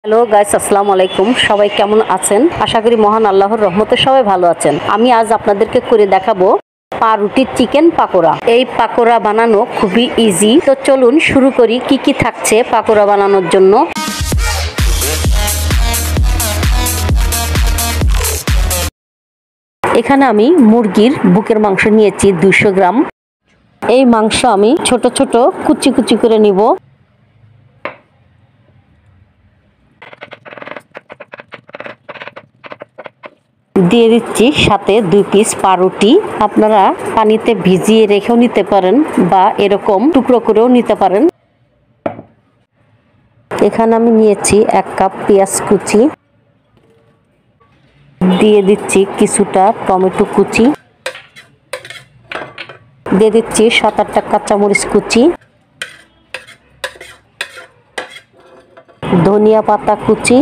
Hello guys, আসসালামু আলাইকুম। সবাই কেমন আছেন? আশা করি মহান আল্লাহর রহমতে সবাই ভালো আছেন। আমি আজ আপনাদেরকে করে দেখাবো পাউরুটির চিকেন পাকোড়া। এই পাকোড়া বানানো খুবই ইজি। তো চলুন শুরু করি। কি কি থাকছে পাকোড়া বানানোর জন্য। এখানে আমি মুরগির বুকের মাংস নিয়েছি 200 গ্রাম। এই মাংস আমি ছোট ছোট কুচি কুচি করে নিব। দিয়ে দিচ্ছি সাথে 2 পিস পাউরুটি। আপনারা পানিতে ভিজিয়ে রেখেও নিতে পারেন বা এরকম টুকরো করেও নিতে পারেন। এখানে আমি নিয়েছি 1 কাপ পেঁয়াজ কুচি। দিয়ে দিচ্ছি কিছুটা টমেটো কুচি। দিয়ে দিচ্ছি 7-8টা কাঁচামরিচ কুচি, ধনিয়া পাতা কুচি,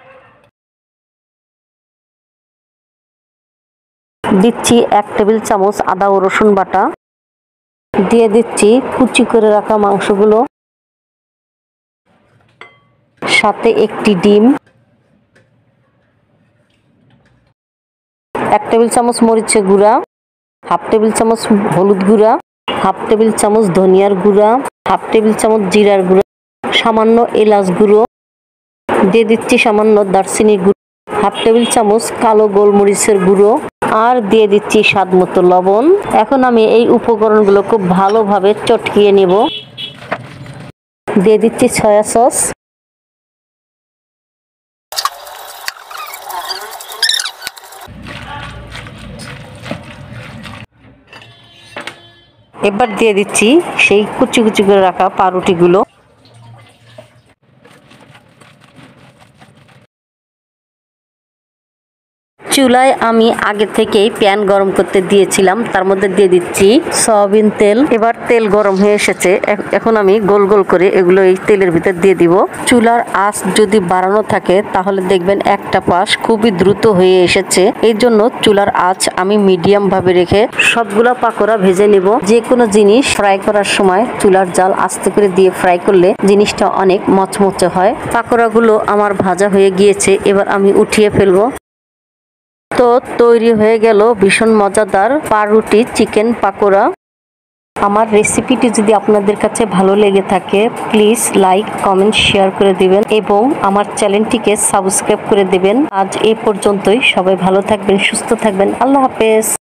দিচ্ছি 1 টেবিল চামচ আদা ও রসুন বাটা। দিয়ে দিচ্ছি কুচি করে রাখা মাংসগুলো, সাথে একটি ডিম, 1 টেবিল চামচ মরিচের গুঁড়া, 1/2 টেবিল চামচ হলুদ গুঁড়া, 1/2 টেবিল চামচ ধনিয়ার গুঁড়া, 1/2 টেবিল চামচ জিরার গুঁড়া, সামান্য এলাচ গুঁড়ো। দিয়ে দিচ্ছি সামান্য দারচিনির গুঁড়ো, 1/2 টেবিল চামচ কালো গোলমরিচের গুঁড়ো, আর দিয়ে দিচ্ছি স্বাদ মতো লবণ। এখন আমি এই উপকরণগুলো খুব ভালোভাবে চটকিয়ে নেব। দিয়ে দিচ্ছি সয়া সস, এবার দিয়ে দিচ্ছি সেই কুচি কুচি করে রাখা পাউরুটিগুলো। চুলায় আমি আগে থেকেই প্যান গরম করতে দিয়েছিলাম, তার মধ্যে দিয়ে দিচ্ছি সয়াবিন তেল। এবার তেল গরম হয়ে এসেছে, এখন আমি গোল গোল করে এগুলো এই তেলের ভিতর দিয়ে দিব। চুলার আঁচ যদি বাড়ানো থাকে তাহলে দেখবেন একটা পাশ খুবই দ্রুত হয়ে এসেছে। এই জন্য চুলার আঁচ আমি মিডিয়াম ভাবে রেখে সবগুলা পাকোড়া ভেজে নিব। যে কোনো জিনিস ফ্রাই করার সময় চুলার জাল আস্তে করে দিয়ে ফ্রাই করলে জিনিসটা অনেক মচমচে হয়। পাকোড়াগুলো আমার ভাজা হয়ে গিয়েছে, এবার আমি উঠিয়ে ফেলবো। তো তৈরি হয়ে গেল ভীষণ মজাদার পাউরুটি চিকেন পাকোড়া। আমার রেসিপিটি যদি আপনাদের কাছে ভালো লেগে থাকে প্লিজ লাইক, কমেন্ট, শেয়ার করে দিবেন এবং আমার চ্যানেলটিকে সাবস্ক্রাইব করে দিবেন। আজ এই পর্যন্তই। সবাই ভালো থাকবেন, সুস্থ থাকবেন। আল্লাহ হাফেজ।